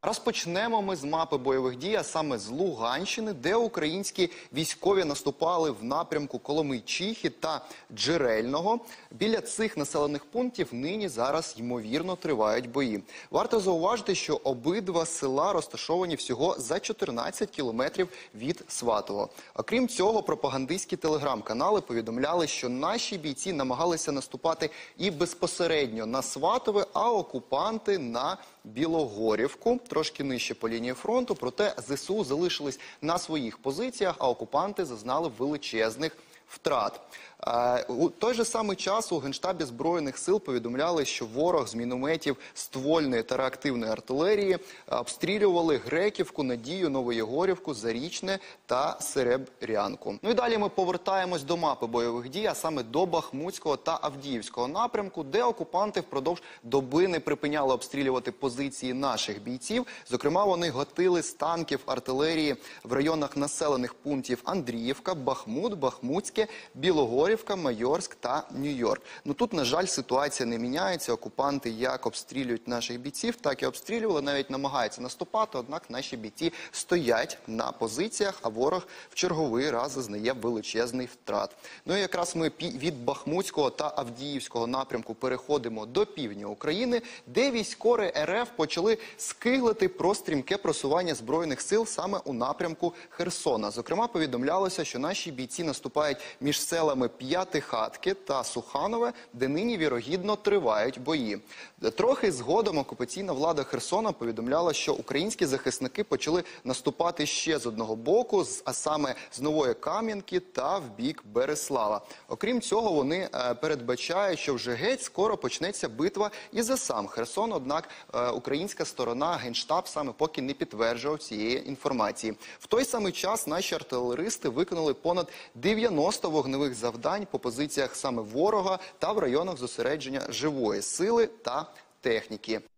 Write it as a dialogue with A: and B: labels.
A: Розпочнемо ми з мапи бойових дій, а саме з Луганщини, де українські військові наступали в напрямку Коломийчихи та Джерельного. Біля цих населених пунктів нині зараз, ймовірно, тривають бої. Варто зауважити, що обидва села розташовані всього за 14 кілометрів від Сватового. Окрім цього, пропагандистські телеграм-канали повідомляли, що наші бійці намагалися наступати і безпосередньо на Сватове, а окупанти на Білогорівку, трошки нижче по лінії фронту, проте ЗСУ залишились на своїх позиціях, а окупанти зазнали величезних втрат. У той же самий час у Генштабі Збройних сил повідомляли, що ворог з мінометів, ствольної та реактивної артилерії обстрілювали Греківку, Надію, Новоєгорівку, Зарічне та Серебрянку. Ну і далі ми повертаємось до мапи бойових дій, а саме до Бахмутського та Авдіївського напрямку, де окупанти впродовж доби не припиняли обстрілювати позиції наших бійців. Зокрема, вони гатили з танків артилерії в районах населених пунктів Андріївка, Бахмут, Бахмутське, Білогорівка, Майорськ та Нью-Йорк. Ну тут, на жаль, ситуація не міняється. Окупанти як обстрілюють наших бійців, так і обстрілювали, навіть намагаються наступати, однак наші бійці стоять на позиціях, а ворог в черговий раз зазнає величезний втрат. Ну і якраз ми від Бахмутського та Авдіївського напрямку переходимо до півдня України, де військові РФ почали скиглити про стрімке просування Збройних сил саме у напрямку Херсона. Зокрема, повідомлялося, що наші бійці наступають між селами П'ятихатки та Суханове, де нині, вірогідно, тривають бої. Трохи згодом окупаційна влада Херсона повідомляла, що українські захисники почали наступати ще з одного боку, а саме з Нової Кам'янки та в бік Береслава. Окрім цього, вони передбачають, що вже геть скоро почнеться битва і за сам Херсон, однак українська сторона, Генштаб, саме поки не підтверджував цієї інформації. В той самий час наші артилеристи виконали понад 90 вогневих завдань по позиціях саме ворога та в районах зосередження живої сили та техніки.